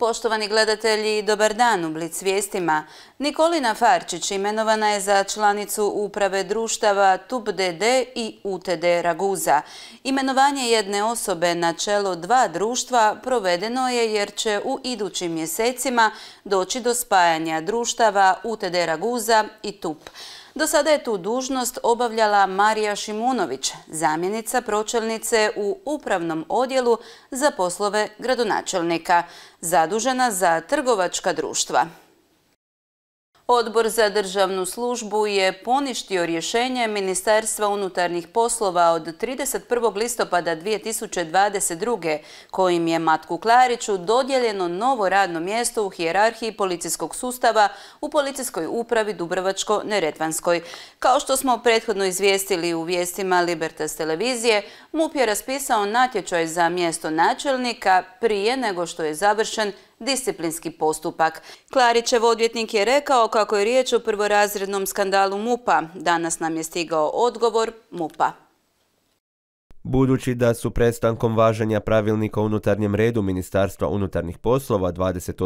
Poštovani gledatelji, dobar dan u Blic vijestima. Nikolina Farčić imenovana je za članicu uprave društava TUP d.d. i UTD Raguza. Imenovanje jedne osobe na čelo dva društva provedeno je jer će u idućim mjesecima doći do spajanja društava UTD Raguza i TUP. Do sada je tu dužnost obavljala Marija Šimunović, zamjenica pročelnice u upravnom odjelu za poslove gradonačelnika, zadužena za trgovačka društva. Odbor za državnu službu je poništio rješenje Ministarstva unutarnjih poslova od 31. listopada 2022. kojim je Matku Klariću dodijeljeno novo radno mjesto u hijerarhiji policijskog sustava u Policijskoj upravi Dubrovačko-neretvanskoj. Kao što smo prethodno izvijestili u vijestima Libertas televizije, MUP je raspisao natječaj za mjesto načelnika prije nego što je završen disciplinski postupak. Klarićev odvjetnik je rekao kako je riječ o prvorazrednom skandalu MUP-a. Danas nam je stigao odgovor MUP-a. Budući da su prestankom važenja pravilnika o unutarnjem redu Ministarstva unutarnjih poslova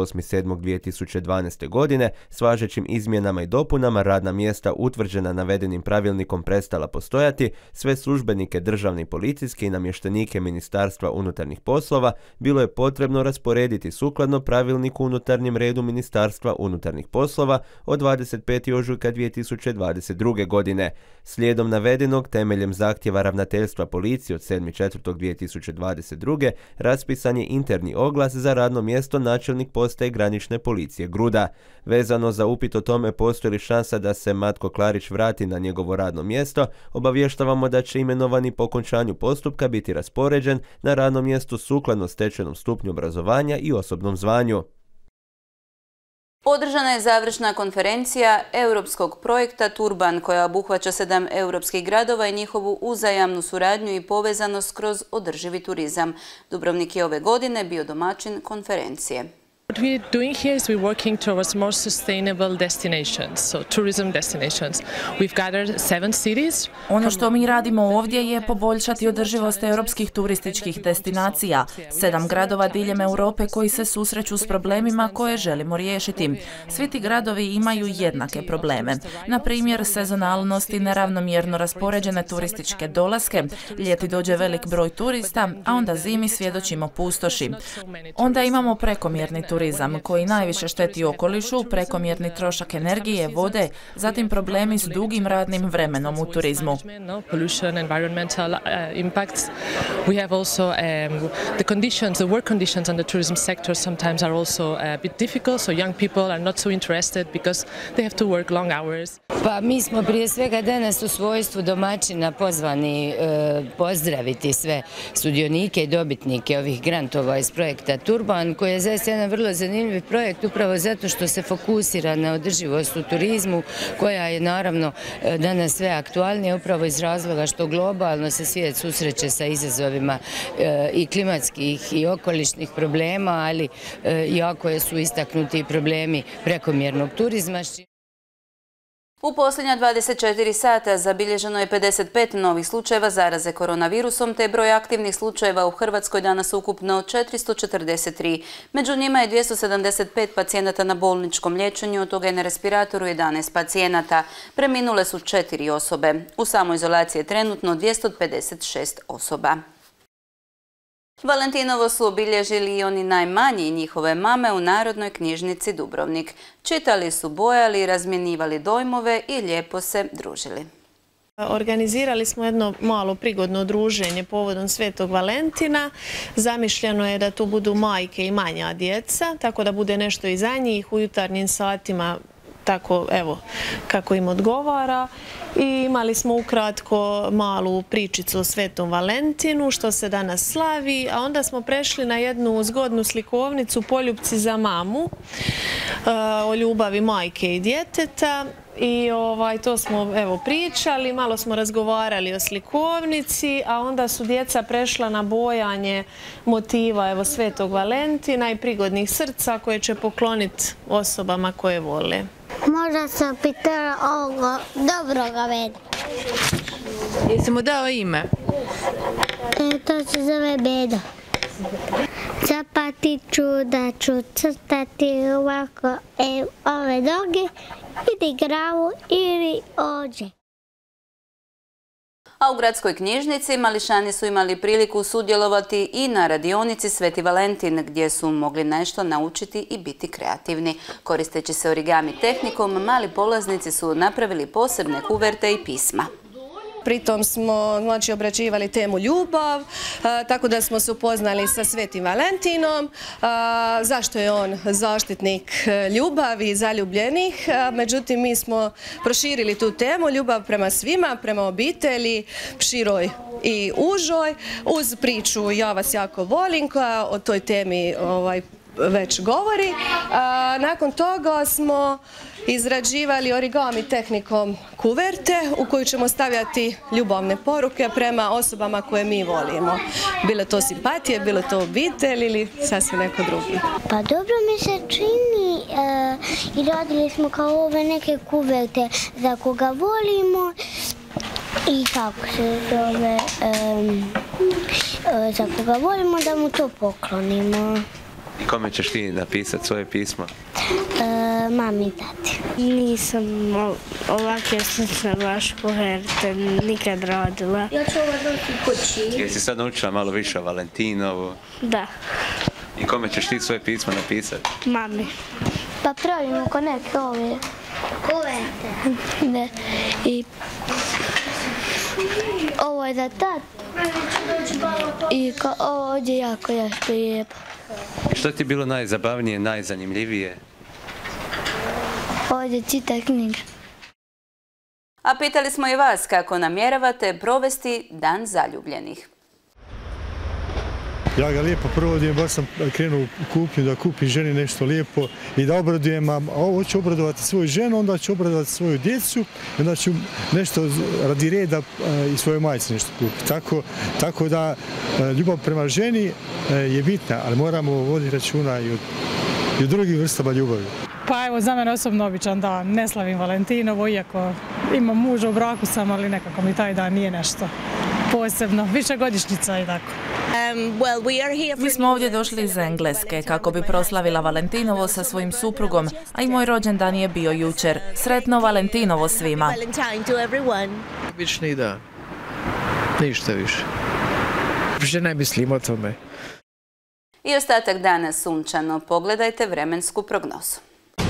28.7.2012. godine s važećim izmjenama i dopunama radna mjesta utvrđena navedenim pravilnikom prestala postojati, sve službenike državne i policijske i namještenike Ministarstva unutarnjih poslova bilo je potrebno rasporediti sukladno pravilniku o unutarnjem redu Ministarstva unutarnjih poslova od 25. ožujka 2022. godine. Slijedom navedenog, temeljem zahtjeva ravnateljstva policije od 7.4.2022. raspisan je interni oglas za radno mjesto načelnik postaje granične policije Gruda. Vezano za upit o tome postoji li šansa da se Matko Klarić vrati na njegovo radno mjesto, obavještavamo da će imenovani po okončanju postupka biti raspoređen na radno mjesto sukladno stečenom stupnju obrazovanja i osobnom zvanju. Održana je završna konferencija europskog projekta Turban koja obuhvaća 7 europskih gradova i njihovu uzajamnu suradnju i povezanost kroz održivi turizam. Dubrovnik je ove godine bio domaćin konferencije. What we're doing here is we're working towards more sustainable destinations, so tourism destinations. We've gathered 7 cities. Ono što mi radimo ovdje je poboljšati održivost europskih turističkih destinacija. 7 gradova diljem Europe koji se susreću s problemima koje želimo riješiti. Svi ti gradovi imaju jednake probleme. Na primjer, sezonalnost i neravnomjerno raspoređene turističke dolaske. Ljeti dođe velik broj turista, a onda zimi svjedočimo pustoši. Onda imamo prekomjerni turizam koji najviše šteti okolišu, prekomjerni trošak energije, vode, zatim problemi s dugim radnim vremenom u turizmu. Pollution, environmental impacts. We have also the work conditions on the tourism sector sometimes are also a bit difficult, so young people are not so interested because they have to work long hours. Pa mi smo prije svega danas u svojstvu domaćina pozvani pozdraviti sve sudionike i dobitnike ovih grantova iz projekta Turban, koji je zaista jedan vrlo zanimljiv projekt upravo zato što se fokusira na održivost u turizmu, koja je naravno danas sve aktualnija upravo iz razloga što globalno se svijet susreće sa izazovima i klimatskih i okolišnih problema, ali jako su istaknuti problemi prekomjernog turizma. U posljednja 24 sata zabilježeno je 55 novih slučajeva zaraze koronavirusom, te broj aktivnih slučajeva u Hrvatskoj danas ukupno 443. Među njima je 275 pacijenata na bolničkom liječenju, od toga je na respiratoru 11 pacijenata. Preminule su 4 osobe. U samoizolaciji je trenutno 256 osoba. Valentinovo su obilježili i oni najmanji i njihove mame u Narodnoj knjižnici Dubrovnik. Čitali su, bojali, razmjenjivali dojmove i lijepo se družili. Organizirali smo jedno malo prigodno druženje povodom Svetog Valentina. Zamišljeno je da tu budu majke i manja djeca, tako da bude nešto i za njih u jutarnjim satima, tako evo kako im odgovara. I imali smo ukratko malu pričicu o Svetom Valentinu, što se danas slavi, a onda smo prešli na jednu zgodnu slikovnicu Poljupci za mamu, o ljubavi majke i djeteta. I to smo pričali, malo smo razgovarali o slikovnici, a onda su djeca prešla na bojanje motiva Svetog Valentina i prigodnih srca koje će pokloniti osobama koje vole. Možda sam pitala ovoga dobroga Veda. Jesi mu dao ime? To se zove Beda. Zapatit ću da ću crtati ovako ove noge, ili glavu ili ođe. A u gradskoj knjižnici mališani su imali priliku sudjelovati i na radionici Sveti Valentin, gdje su mogli nešto naučiti i biti kreativni. Koristeći se origami tehnikom, mali polaznici su napravili posebne kuverte i pisma. Pritom smo obrađivali temu ljubav, tako da smo se upoznali sa Svetim Valentinom, zašto je on zaštitnik ljubavi i zaljubljenih. Međutim, mi smo proširili tu temu, ljubav prema svima, prema obitelji, široj i užoj, uz priču Ja vas jako volim, koja o toj temi već govori. Nakon toga smo izrađivali origami tehnikom kuverte u koju ćemo stavljati ljubavne poruke prema osobama koje mi volimo. Bilo to simpatije, bilo to obitelj ili sasvim neko drugi. Pa dobro mi se čini i radili smo kao ove neke kuverte za koga volimo i kako se zove, za koga volimo da mu to poklonimo. Kome ćeš ti napisati svoje pismo? Mami i tati. Nisam ovakve slične baš kuverte nikad radila. Ja ću ovo doći kući. Jesi sad naučila malo više o Valentinovu? Da. I kome ćeš ti svoje pismo napisati? Mami. Pa pravimo ko neke ove kuverte. Ne. I ovo je za tatu. I ovo ovdje jako lijepo. Što ti je bilo najzabavnije, najzanimljivije? Ovdje čita knjiga. A pitali smo i vas kako namjeravate provesti Dan zaljubljenih. Ja ga lijepo provodim, baš sam krenuo u kupnju da kupim ženi nešto lijepo i da obradujem, a ovo ću obradovati svoju ženu, onda ću obradovati svoju djecu, onda ću nešto radi reda i svojoj majci nešto kupiti. Tako da ljubav prema ženi je bitna, ali moramo voditi računa i o drugim vrstama ljubavi. Pa evo, za mene osobno običan dan, ne slavim Valentinovo, iako imam muža, u braku sam, ali nekako mi taj dan nije nešto posebno, višegodišnjica i tako. Mi smo ovdje došli iz Engleske kako bi proslavila Valentinovo sa svojim suprugom, a i moj rođendan je bio jučer. Sretno Valentinovo svima. Obični dan, ništa više. Uopće ne mislim o tome. I ostatak dana sunčano. Pogledajte vremensku prognozu.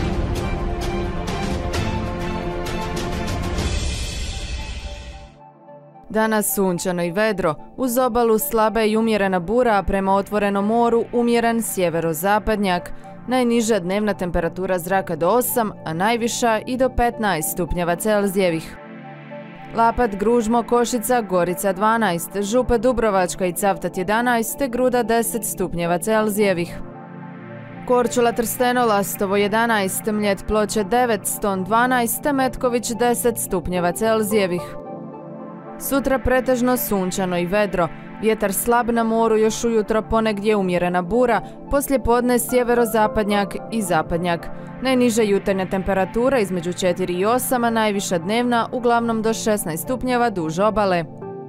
Danas sunčano i vedro, uz obalu slaba i umjerena bura, a prema otvorenom moru umjeren sjeverozapadnjak. Najniža dnevna temperatura zraka do 8, a najviša i do 15 stupnjeva Celzijevih. Lapat, Gružmo, Košica, Gorica 12, Župa Dubrovačka i Cavtat 11, te Gruda 10 stupnjeva Celzijevih. Korčula, Trsteno, Lastovo 11, Mljet, Ploče 9, Ston 12, te Metković 10 stupnjeva Celzijevih. Sutra pretežno sunčano i vedro, vjetar slab na moru, još ujutro ponegdje umjerena bura, poslijepodne sjeverozapadnjak i zapadnjak. Najniža jutarnja temperatura između 4 i 8, a najviša dnevna uglavnom do 16 stupnjeva duž obale.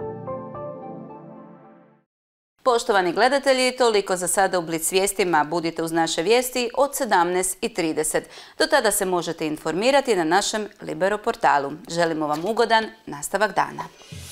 Poštovani gledatelji, toliko za sada u Blic vijestima. Budite uz naše vijesti od 17:30. Do tada se možete informirati na našem Libero portalu. Želimo vam ugodan nastavak dana.